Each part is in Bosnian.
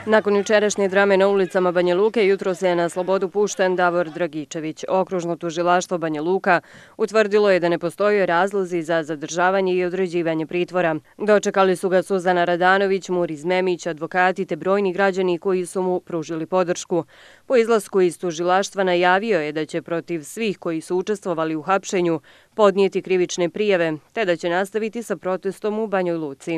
Nakon jučerašnje drame na ulicama Banja Luke, jutros je na slobodu pušten Davor Dragičević. Okružno tužilaštvo Banja Luka utvrdilo je da ne postoje razlozi za zadržavanje i određivanje pritvora. Dočekali su ga Suzana Radanović, Muriz Memić, advokati te brojni građani koji su mu pružili podršku. Po izlasku iz tužilaštva najavio je da će protiv svih koji su učestvovali u hapšenju podnijeti krivične prijave, te da će nastaviti sa protestom u Banjoj Luci.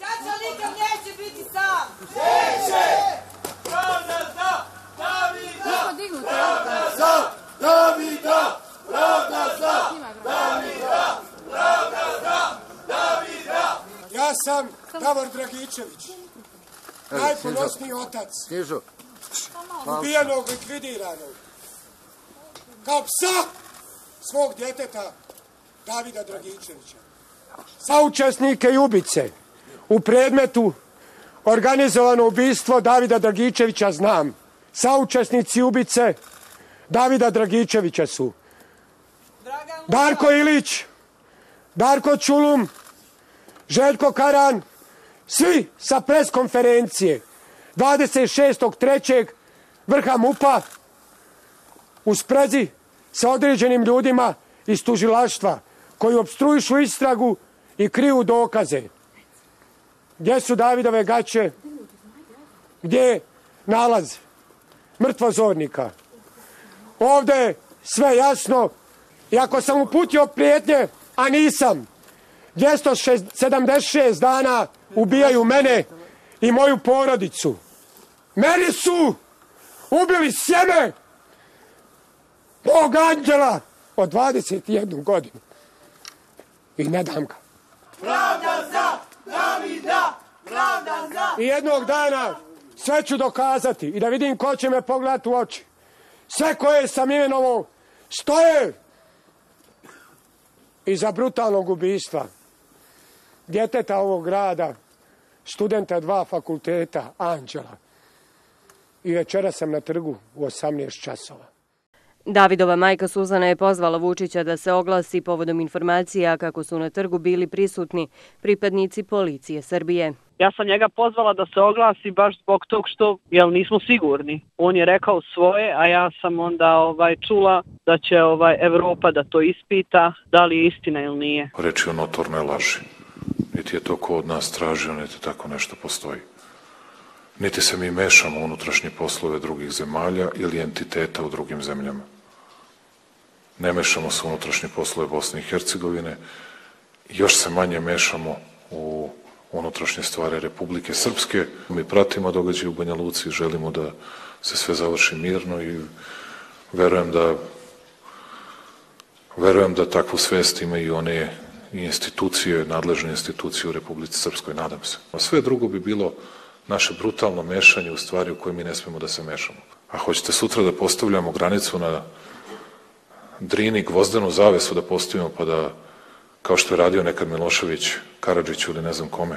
Ja sam Davor Dragičević, najponosniji otac ubijenog, likvidiranog, kao psa svog djeteta Davida Dragičevića. Saučesnike i ubice u predmetu organizovano ubistvo Davida Dragičevića znam. Saučesnici ubice Davida Dragičevića su Darko Ilić, Darko Čulum, Željko Karan, svi sa preskonferencije 26.3. vrha MUP-a u sprezi sa određenim ljudima iz tužilaštva koji opstruišu istragu i kriju dokaze. Gdje su Davidove gaće? Gdje je nalaz mrtvozornika? Ovdje je sve jasno. I ako sam uputio prijetnje, a nisam, 276 dana ubijaju mene i moju porodicu. Meni su ubili sjeme mog anđela od 21 godinu. I ne dam ga. Pravda za Davida! Pravda za! I jednog dana sve ću dokazati i da vidim ko će me pogledati u oči. Sve koje sam imenovao stoje iza brutalnog ubistva djeteta ovog grada, studenta 2 fakulteta, Anđela. I večera sam na trgu u 18 časova. Davidova majka Suzana je pozvala Vučića da se oglasi povodom informacija kako su na trgu bili prisutni pripadnici policije Srbije. Ja sam njega pozvala da se oglasi baš zbog tog što nismo sigurni. On je rekao svoje, a ja sam onda čula da će Evropa da to ispita, da li je istina ili nije. Reč je o notornoj laži. Niti je to ko od nas tražio, niti tako nešto postoji. Niti se mi mešamo u unutrašnje poslove drugih zemalja ili entiteta u drugim zemljama. Ne mešamo se u unutrašnje poslove Bosne i Hercegovine. Još se manje mešamo u unutrašnje stvari Republike Srpske. Mi pratimo događaje u Banja Luci, želimo da se sve završi mirno i verujem da takvu svest imaju i one institucije, nadležne institucije u Republici Srpskoj, nadam se. A sve drugo bi bilo naše brutalno mešanje u stvari u koje mi ne smemo da se mešamo. A hoćete sutra da postavljamo granicu na Drini, gvozdenu zavesu da postavimo pa da, kao što je radio nekad Milošević, Karadžiću ili ne znam kome,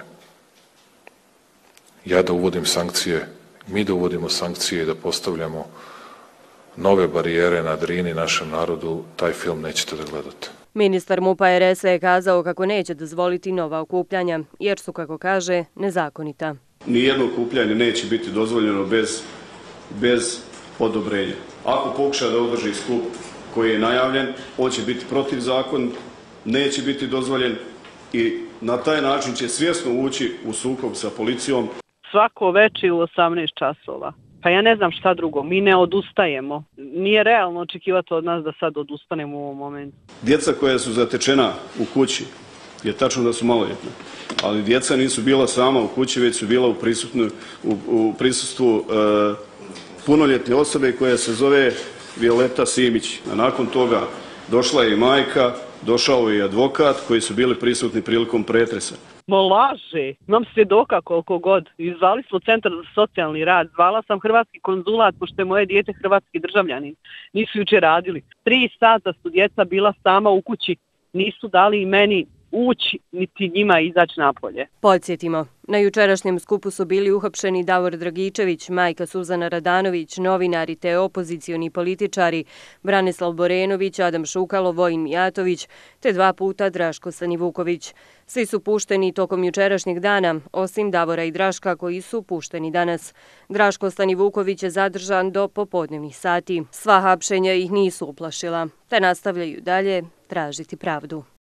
ja da uvodim sankcije, mi da uvodimo sankcije i da postavljamo nove barijere na Drini našem narodu, taj film nećete da gledate. Ministar MUP-a RS je kazao kako neće dozvoliti nova okupljanja, jer su, kako kaže, nezakonita. Nijedno okupljanje neće biti dozvoljeno bez odobrenja. Ako pokuša da održi skup koji je najavljen, on će biti protiv zakon, neće biti dozvoljen i na taj način će svjesno ući u sukob sa policijom. Svako veče u 18 časova. Pa ja ne znam šta drugo, mi ne odustajemo. Nije realno očekivati od nas da sad odustanemo u ovom momentu. Djeca koja su zatečena u kući, je tačno da su maloljetna, ali djeca nisu bila sama u kući, već su bila u prisustvu punoljetne osobe koja se zove Violeta Simić. A nakon toga došla je i majka, došao je i advokat koji su bili prisutni prilikom pretresa. Laže, imam svjedoka koliko god. Zvali smo Centar za socijalni rad, zvala sam hrvatski konzulat, pošto je moje dijete hrvatski državljanin. Nisu juče radili. 3 sata su djeca bila sama u kući, nisu dali i meni ući, niti njima izaći napolje. Podsjetimo, na jučerašnjem skupu su bili uhapšeni Davor Dragičević, majka Suzana Radanović, novinari te opozicioni političari Branislav Borenović, Adam Šukalo, Vojin Mijatović te 2 puta Draško Stanivuković. Svi su pušteni tokom jučerašnjeg dana, osim Davora i Draška koji su pušteni danas. Draško Stanivuković je zadržan do popodnevnih sati. Sva hapšenja ih nisu uplašila, te nastavljaju dalje tražiti pravdu.